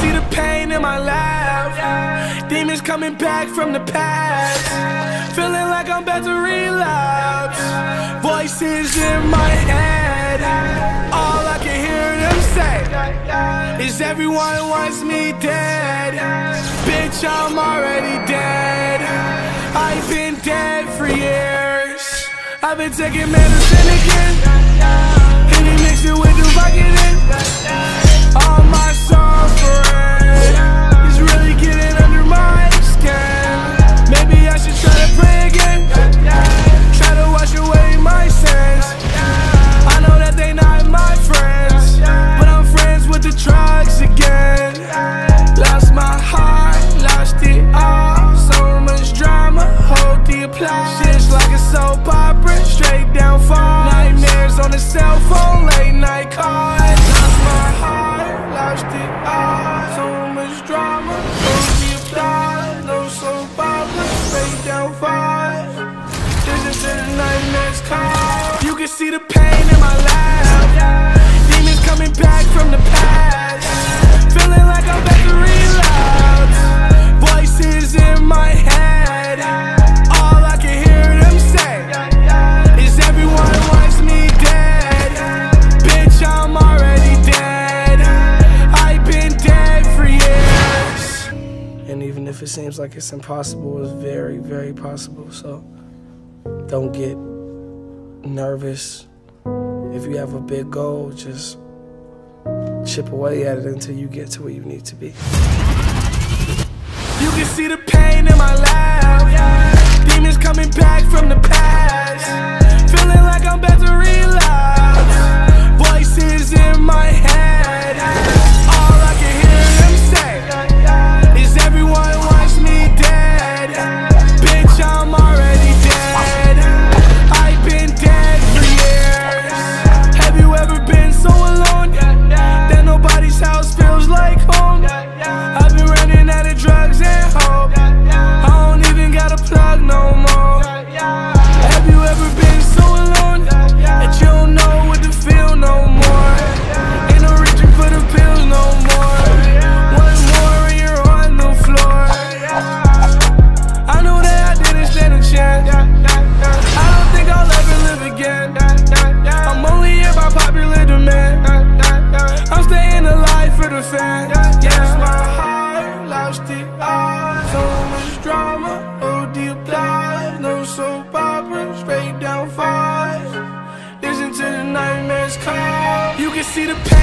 see the pain in my laugh. Demons coming back from the past. Feeling like I'm about to relapse. Voices in my head. All I can hear them say is everyone wants me dead. Bitch, I'm already dead. I've been dead for years. I've been taking medicine again. And he mix it with the Vicodin. All my suffering is really getting under my skin. Maybe I should try to pray again. Try to wash away my sins. I know that they not my friends, but I'm friends with the drugs again. Lost my heart, lost it all. So much drama, hold the applause. Shit's like a soap opera, straight down fall. Nightmares on the cell phone, late night calls. Lost my heart, lost it all. So much drama, hold the applause. No soap opera, straight down fall. This is the nightmares call. You can see the pain in my laugh. Demons coming back from the past. Feeling like I'm back to relapse. Voices in my head. All I can hear them say is everyone wants me dead. Bitch, I'm already dead. I've been dead for years. And even if it seems like it's impossible, it's very, very possible. So don't get nervous. If you have a big goal, just chip away at it until you get to where you need to be. You can see the pain in my laugh. Demons coming back from the past. Feeling like I'm about to relapse. Voices in my head. All I can hear them say is everyone wants me dead. Bitch, I'm already dead. I've been dead for years. Have you ever been so alone that nobody's house feels like home? I've been running out of drugs and hope. I don't even got a plug no more. Have you ever been so alone that you don't know what to feel no more? Ain't no reaching for the pills no more. One more and you're on the floor. I know that I didn't stand a chance. I don't think I'll ever live again. I'm only here by popular demand. I'm staying alive for the fans. Yes, my heart lost it all. So much drama, hold the applause. No soap opera, straight down falls. Listen to the nightmares call. You can see the